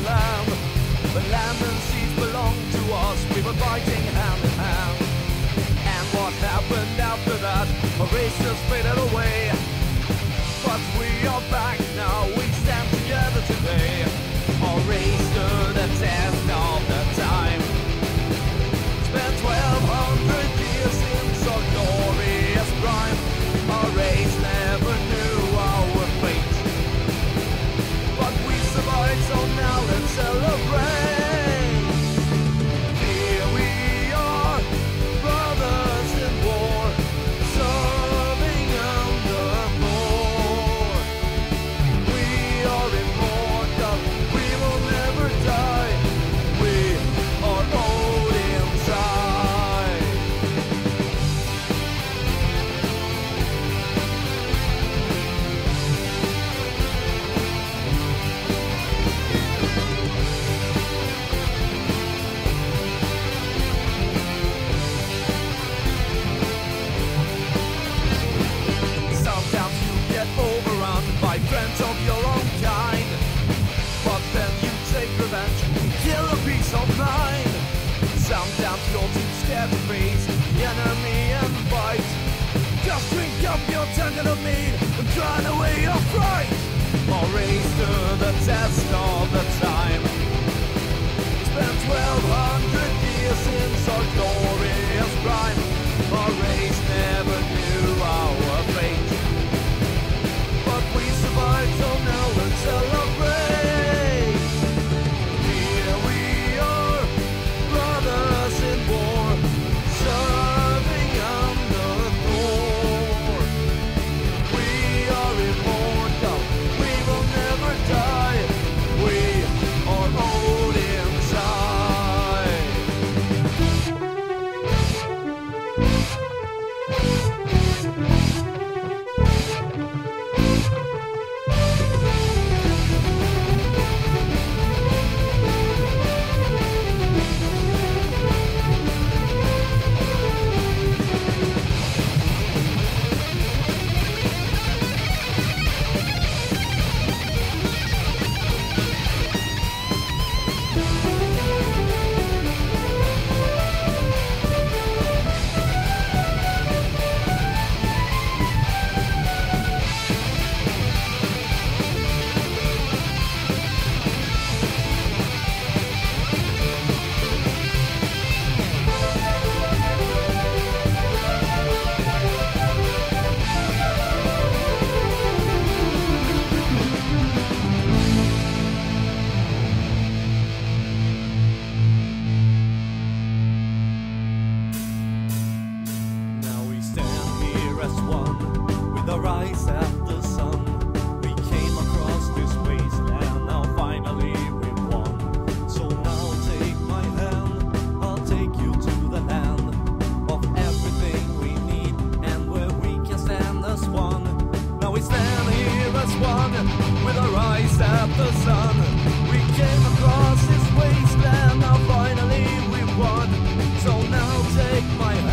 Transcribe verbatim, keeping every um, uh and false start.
land. The land and seas belong to us, we were fighting hand in hand. And what happened after that? Our race just faded away. But we are back now, we stand together today. Our race stood the test of the time. Spent twelve hundred years in our glorious prime. Our race never knew our fate, but we survived, so now let's celebrate. Here we are, brothers in war, serving under Thor. We are immortal, we will never die. We are Odin's side. Sometimes you get overrun by friends of your own kind, but then you take revenge and kill a piece of mind. Sometimes you're too scared to face the enemy and fight. Just drink up your tankard of mead and drown away your fright. Or race to the test of the time. Spent twelve hundred years since our glorious prime. Our race never knew our fate, but we survived, so now let's celebrate. Here we are, brothers in war, serving under Thor. We are immortal, we will never die. We are Odin's side. Now we stand here as one, with our eyes at the sun. We came across this wasteland, now finally we won. So now take my hand, I'll take you to the land of everything we need, and where we can stand as one. Now we stand here as one, with our eyes at the sun. We came across this wasteland, now finally we won. So now take my hand,